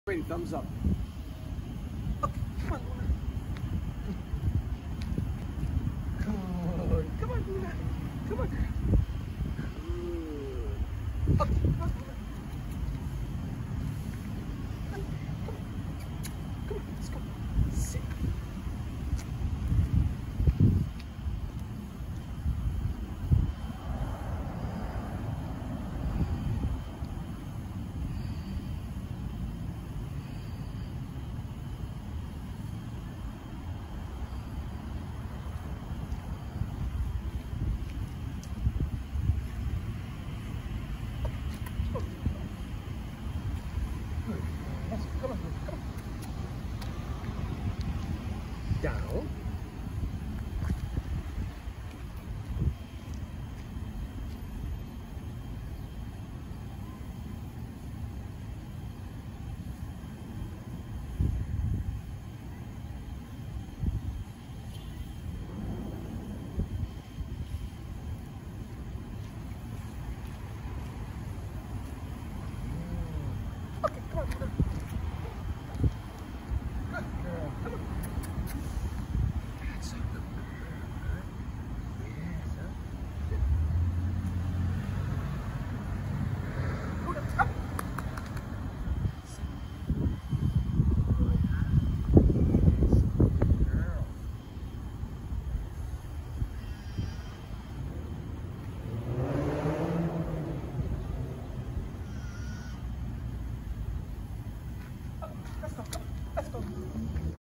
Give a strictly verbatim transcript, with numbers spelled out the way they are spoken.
Ready, thumbs up. Okay, come on, Luna. Good. Come on, Luna. Come on. Good. Okay, come on, Luna. Come on, come on. Come on, let's go. Sit. Come